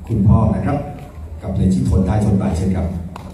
คุณพ่อนะครับกับเพลงที่ทนได้ทนไปเช่นครับ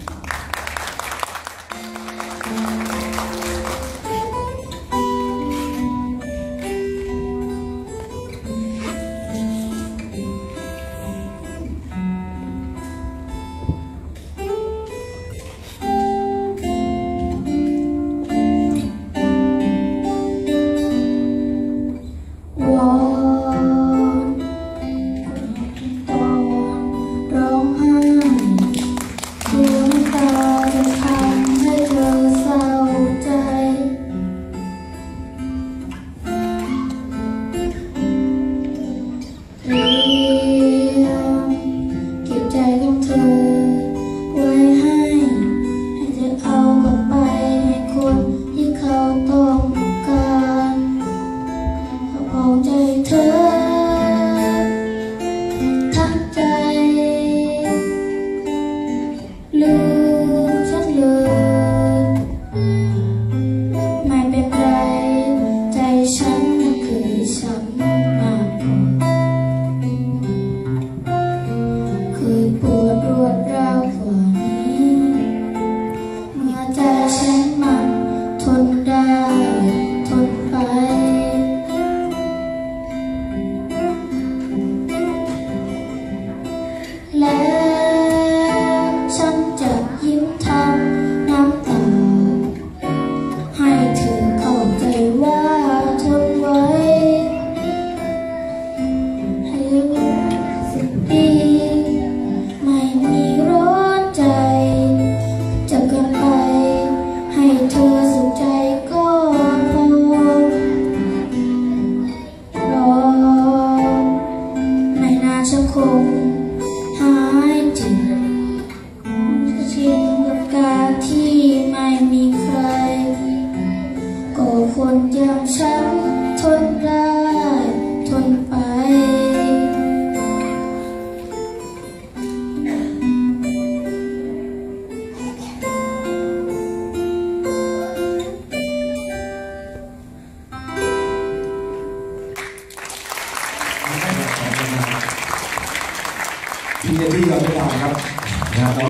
คงหายจืดชินกับการที่ไม่มีใครก็คนอย่างฉันทนได้ทนไปพี่เจนนี่เราไม่ได้ครับ